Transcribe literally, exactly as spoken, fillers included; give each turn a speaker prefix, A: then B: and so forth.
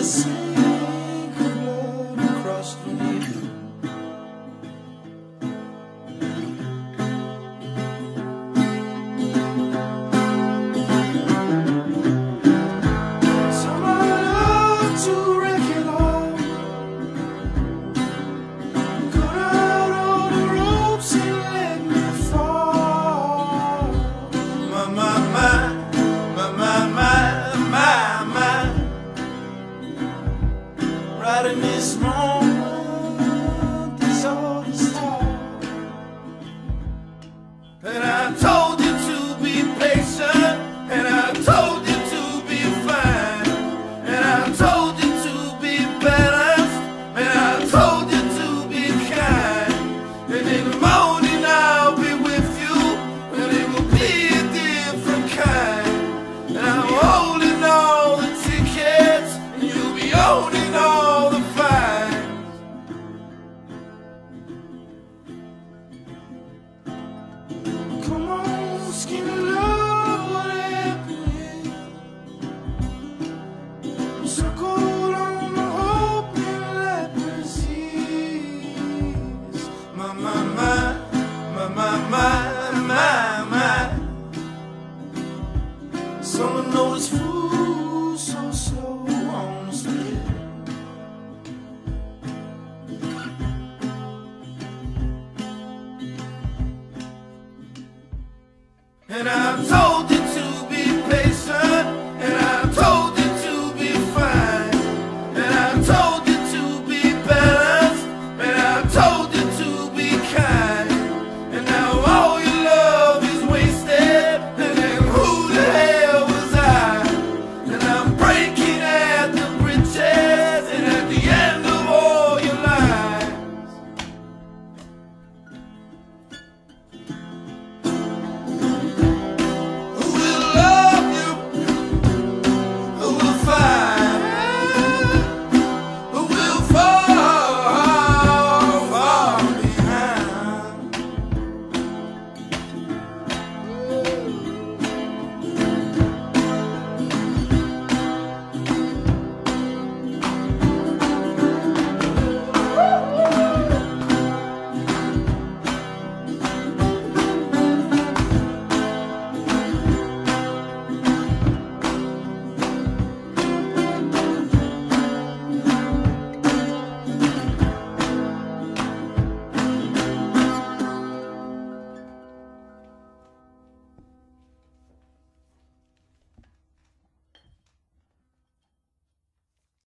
A: a sink of blood across the knee. Right in this moment, this all is taught. And I told you to be patient, and I told you to be fine, and I told you to be balanced, and I told you to be kind. And in the morning I'll be with you, and it will be a different kind. And I'm holding all the tickets, and you'll be owning all the fines. Come on, skinny love, what happened? Circled on the hope and let me cease. My, my, my, my, my, my, my, my. Someone noticed food so slow on the street. And I told you